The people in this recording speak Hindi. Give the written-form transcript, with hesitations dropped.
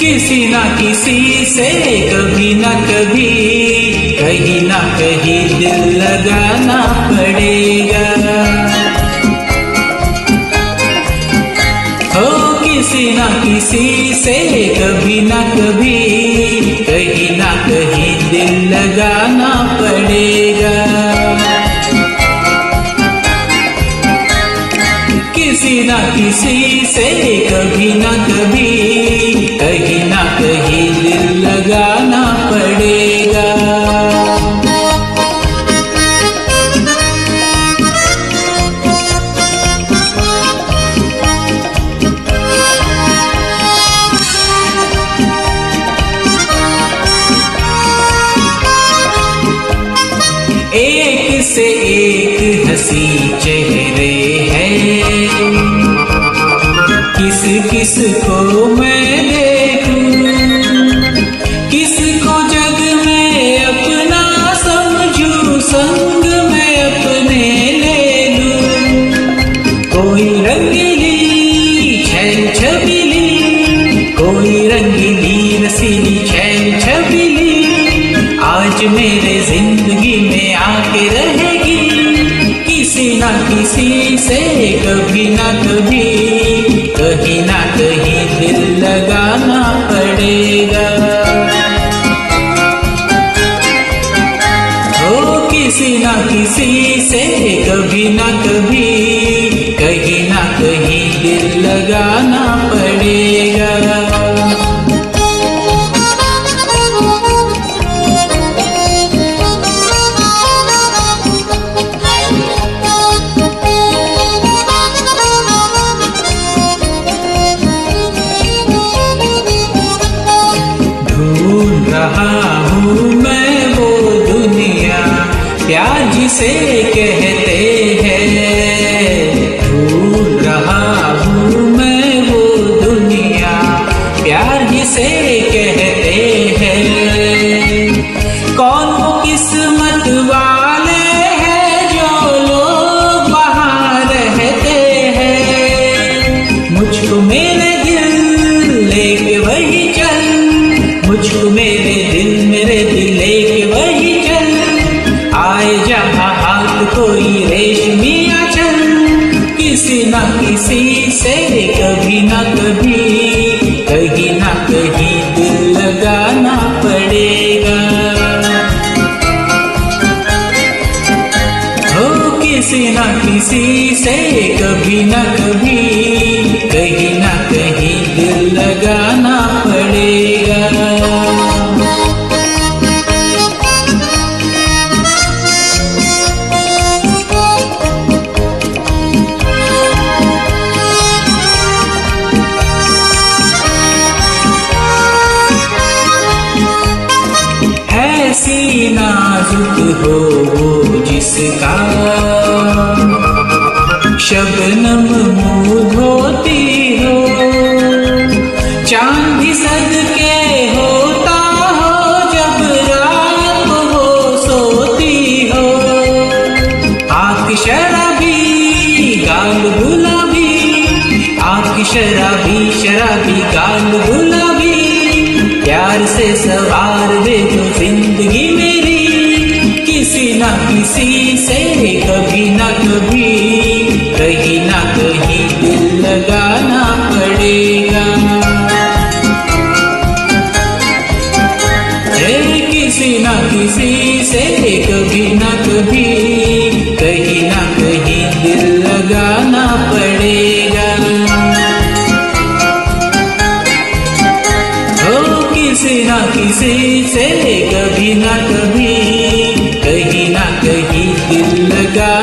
किसी ना किसी से कभी ना कभी कहीं ना कहीं दिल लगाना पड़ेगा। हो किसी ना किसी से कभी ना कभी कहीं ना कहीं दिल लगाना पड़ेगा। किसी ना किसी से कभी ना कभी कहीं ना कहीं दिल लगाना पड़ेगा। एक से एक हंसी चेहरे हैं, किस किस को मैं देखूं, किसको जग में अपना समझूं, संग में अपने ले लूं। कोई रंगीली छैल छबीली, कोई रंगीली रसीली छैल छबीली आज मेरे जिंदगी में आके रहेगी। किसी ना किसी से कभी ना कभी कहीं ना कहीं दिल लगाना पड़ेगा। हो किसी ना किसी से कभी ना कभी कहीं ना कहीं दिल लगाना पड़ेगा। ढूंढ रहा हूँ मैं वो दुनिया प्यार जिसे कहते हैं। ढूंढ रहा हूँ मैं वो दुनिया प्यार जिसे कहते हैं। कौन वो किस्मत वाले हैं जो लोग वहाँ रहते हैं। मुझको मेरे दिल लेके वही चल, मुझको मेरे दिल लेके वही चल। आए जहाँ हाथ कोई रेशमी आंचल। किसी ना किसी से कभी ना कभी कहीं ना कहीं दिल लगाना पड़ेगा। हो किसी ना किसी से कभी ना कभी कहीं ना कहीं दिल लगाना पड़ेगा। ऐसी नाजुक हो वो जिसका शबनम मुँह धोती हो। चांद भी सदके होता हो जब रात वो सोती हो। आँख शराबी गाल गुलाबी, आँख शराबी शराबी गाल गुलाबी प्यार से सवार दे जो जिंदगी मेरी। किसी ना किसी से कभी ना कभी कहीं ना कहीं दिल लगाना पड़ेगा। किसी ना किसी से कभी ना कभी कहीं ना कहीं दिल लगाना पड़ेगा। किसी ना किसी से कभी ना कभी कहीं ना कहीं दिल लगा